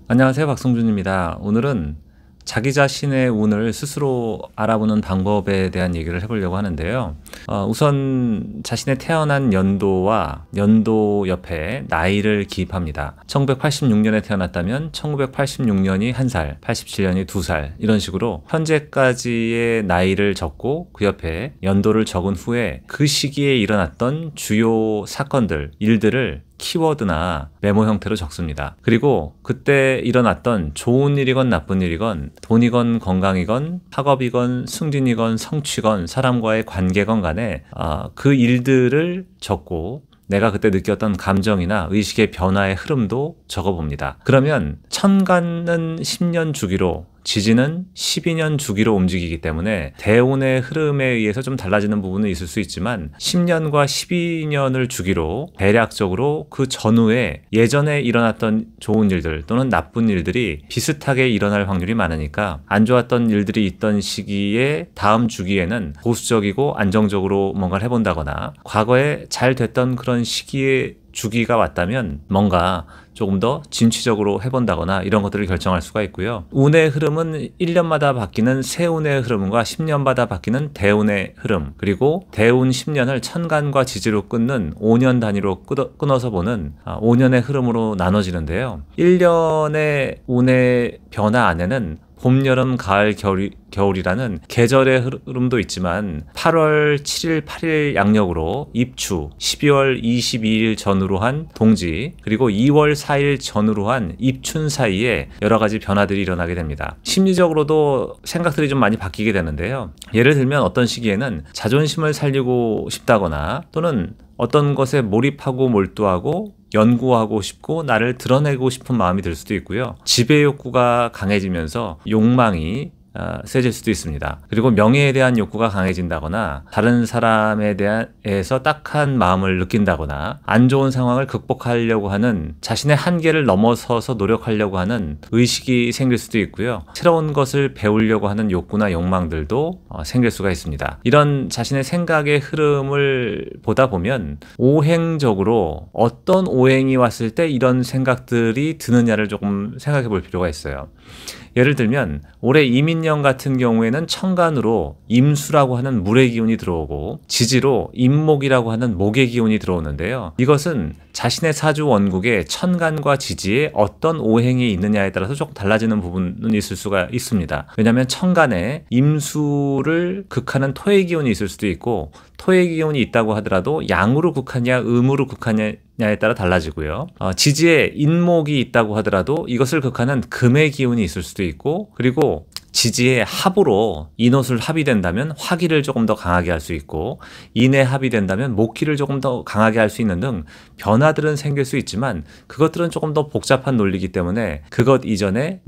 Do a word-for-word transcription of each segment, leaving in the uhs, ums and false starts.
안녕하세요, 박성준입니다. 오늘은 자기 자신의 운을 스스로 알아보는 방법에 대한 얘기를 해보려고 하는데요. 어, 우선 자신의 태어난 연도와 연도 옆에 나이를 기입합니다. 천구백팔십육 년에 태어났다면 천구백팔십육 년이 한 살, 팔십칠 년이 두 살, 이런 식으로 현재까지의 나이를 적고 그 옆에 연도를 적은 후에 그 시기에 일어났던 주요 사건들, 일들을 키워드나 메모 형태로 적습니다. 그리고 그때 일어났던 좋은 일이건 나쁜 일이건, 돈이건 건강이건 학업이건 승진이건 성취건 사람과의 관계건 간에 어, 그 일들을 적고 내가 그때 느꼈던 감정이나 의식의 변화의 흐름도 적어봅니다. 그러면 천간은 십 년 주기로, 지지는 십이 년 주기로 움직이기 때문에 대운의 흐름에 의해서 좀 달라지는 부분은 있을 수 있지만 십 년과 십이 년을 주기로 대략적으로 그 전후에 예전에 일어났던 좋은 일들 또는 나쁜 일들이 비슷하게 일어날 확률이 많으니까 안 좋았던 일들이 있던 시기에 다음 주기에는 보수적이고 안정적으로 뭔가를 해본다거나 과거에 잘 됐던 그런 시기에 주기가 왔다면 뭔가 조금 더 진취적으로 해본다거나 이런 것들을 결정할 수가 있고요. 운의 흐름은 일 년마다 바뀌는 세운의 흐름과 십 년마다 바뀌는 대운의 흐름, 그리고 대운 십 년을 천간과 지지로 끊는 오 년 단위로 끊어서 보는 오 년의 흐름으로 나눠지는데요. 일 년의 운의 변화 안에는 봄, 여름, 가을, 겨울, 겨울이라는 계절의 흐름도 있지만 팔월 칠일, 팔일 양력으로 입추, 십이월 이십이일 전후로 한 동지, 그리고 이월 사일 전후로 한 입춘 사이에 여러 가지 변화들이 일어나게 됩니다. 심리적으로도 생각들이 좀 많이 바뀌게 되는데요. 예를 들면 어떤 시기에는 자존심을 살리고 싶다거나 또는 어떤 것에 몰입하고 몰두하고 연구하고 싶고 나를 드러내고 싶은 마음이 들 수도 있고요. 지배 욕구가 강해지면서 욕망이 어, 세질 수도 있습니다. 그리고 명예에 대한 욕구가 강해진다거나 다른 사람에 대해서 딱한 마음을 느낀다거나 안 좋은 상황을 극복하려고 하는 자신의 한계를 넘어서서 노력하려고 하는 의식이 생길 수도 있고요. 새로운 것을 배우려고 하는 욕구나 욕망들도 어, 생길 수가 있습니다. 이런 자신의 생각의 흐름을 보다 보면 오행적으로 어떤 오행이 왔을 때 이런 생각들이 드느냐를 조금 생각해 볼 필요가 있어요. 예를 들면 올해 이민년 같은 경우에는 천간으로 임수라고 하는 물의 기운이 들어오고 지지로 임목이라고 하는 목의 기운이 들어오는데요. 이것은 자신의 사주 원국에 천간과 지지에 어떤 오행이 있느냐에 따라서 조금 달라지는 부분은 있을 수가 있습니다. 왜냐하면 천간에 임수를 극하는 토의 기운이 있을 수도 있고 토의 기운이 있다고 하더라도 양으로 극하냐 음으로 극하냐에 따라 달라지고요. 어, 지지에 인목이 있다고 하더라도 이것을 극하는 금의 기운이 있을 수도 있고, 그리고 지지의 합으로 인옷을 합이 된다면 화기를 조금 더 강하게 할 수 있고 인의 합이 된다면 목기를 조금 더 강하게 할 수 있는 등 변화들은 생길 수 있지만 그것들은 조금 더 복잡한 논리이기 때문에 그것 이전에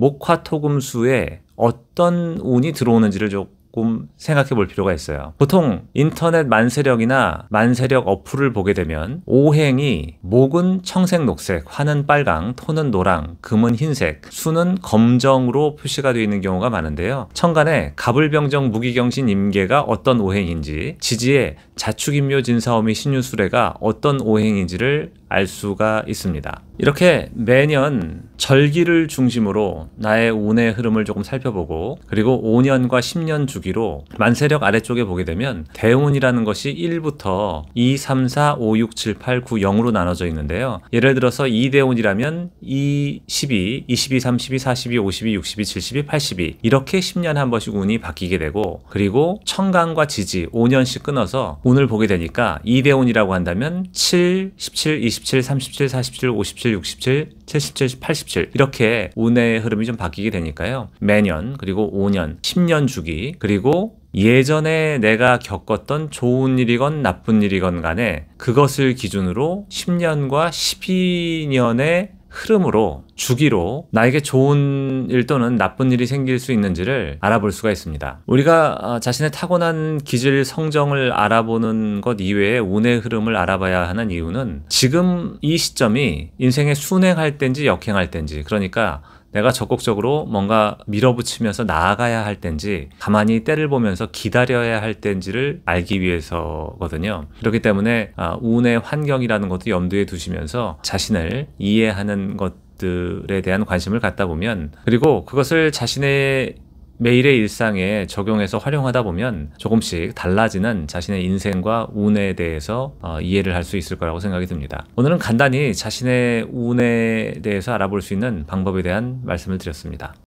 목화토금수에 어떤 운이 들어오는지를 조금 생각해 볼 필요가 있어요. 보통 인터넷 만세력이나 만세력 어플을 보게 되면 오행이 목은 청색, 녹색, 화는 빨강, 토는 노랑, 금은 흰색, 수는 검정으로 표시가 되어 있는 경우가 많은데요. 천간에 갑을병정, 무기경신, 임계가 어떤 오행인지, 지지에 자축인묘, 진사오미, 신유수레가 어떤 오행인지를 알 수가 있습니다. 이렇게 매년 절기를 중심으로 나의 운의 흐름을 조금 살펴보고, 그리고 오 년과 십 년 주기로 만세력 아래쪽에 보게 되면 대운이라는 것이 일부터 이, 삼, 사, 오, 육, 칠, 팔, 구, 영으로 나눠져 있는데요. 예를 들어서 이 대운이라면 이, 십이, 이십이, 삼십이, 사십이, 오십이, 육십이, 칠십이, 팔십이 이렇게 십 년에 한 번씩 운이 바뀌게 되고, 그리고 천간과 지지 오 년씩 끊어서 운을 보게 되니까 이 대운이라고 한다면 칠, 십칠, 이십칠, 삼십칠, 사십칠, 오십칠, 육십칠, 칠십칠, 팔십칠 이렇게 운의 흐름이 좀 바뀌게 되니까요. 매년, 그리고 오 년, 십 년 주기, 그리고 예전에 내가 겪었던 좋은 일이건 나쁜 일이건 간에 그것을 기준으로 십 년과 십이 년의 흐름으로 주기로 나에게 좋은 일 또는 나쁜 일이 생길 수 있는지를 알아볼 수가 있습니다. 우리가 자신의 타고난 기질 성정을 알아보는 것 이외에 운의 흐름을 알아봐야 하는 이유는 지금 이 시점이 인생의 순행할 때인지 역행할 때인지, 그러니까 내가 적극적으로 뭔가 밀어붙이면서 나아가야 할 때인지 가만히 때를 보면서 기다려야 할 때인지를 알기 위해서거든요. 그렇기 때문에 운의 환경이라는 것도 염두에 두시면서 자신을 이해하는 것 것들에 대한 관심을 갖다 보면, 그리고 그것을 자신의 매일의 일상에 적용해서 활용하다 보면 조금씩 달라지는 자신의 인생과 운에 대해서 어, 이해를 할 수 있을 거라고 생각이 듭니다. 오늘은 간단히 자신의 운에 대해서 알아볼 수 있는 방법에 대한 말씀을 드렸습니다.